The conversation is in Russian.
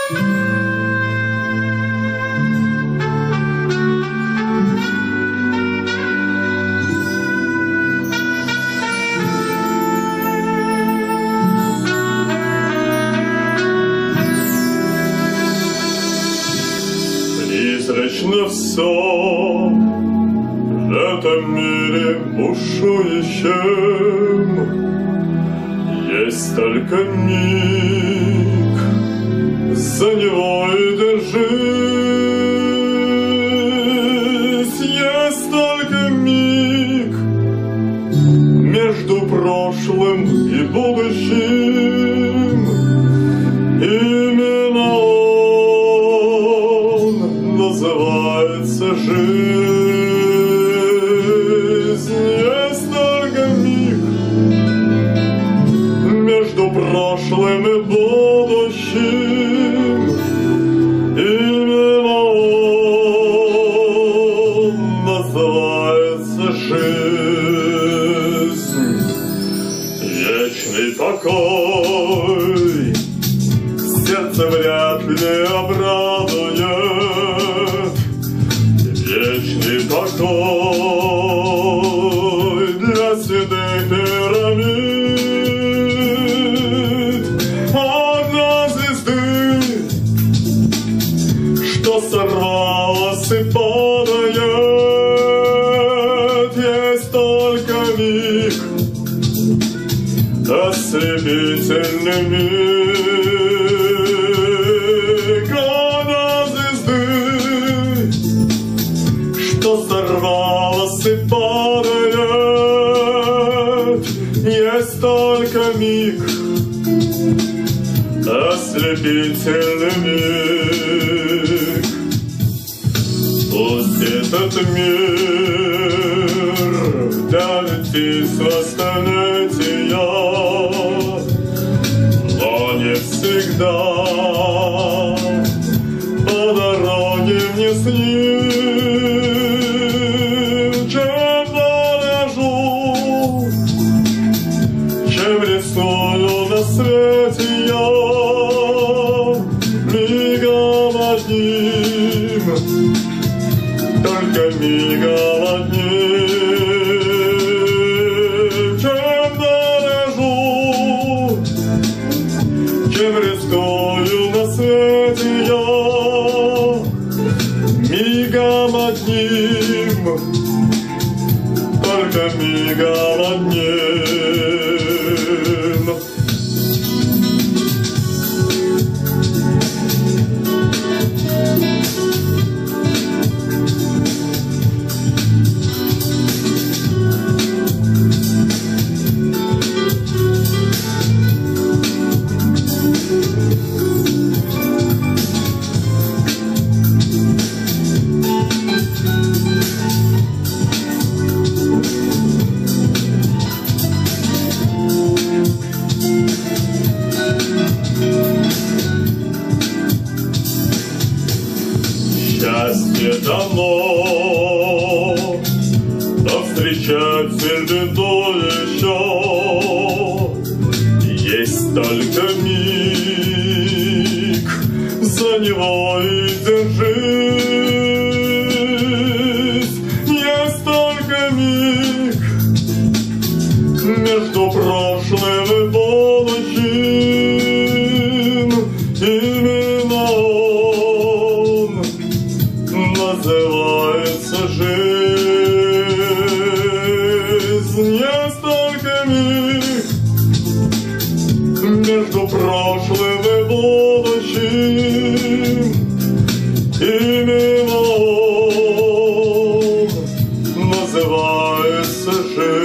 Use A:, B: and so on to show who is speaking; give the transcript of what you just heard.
A: Призрачно все в этом мире бушующем, есть только миг, за него и держись. Есть только миг между прошлым и будущим. Именно он называется жизнь. Есть только миг между прошлым и будущим. Именно он называется жизнь. Вечный покой сердце вряд ли обрадует. Вечный покой для седых пирамид. Одна звезды, что сорвалась и падает. Есть только миг, ослепительный миг. Одна звезды, что сорвалась и падает. Есть только миг, ослепительный миг. Пусть этот мир долетит с столетия, но не всегда по дороге мне с ним. Чем дорожу, чем рисую на свете я, мигом одним, только мигом одним. Чем дорожу, чем рискую на свете я, мигом одним, только мигом одним. Счастье дано, но встречать беду еще. Есть только миг, за него и держись. Есть только миг между прошлым и будущим. Именно он называется жизнь. Есть только миг между прошлым и будущим. Именно он называется жизнь.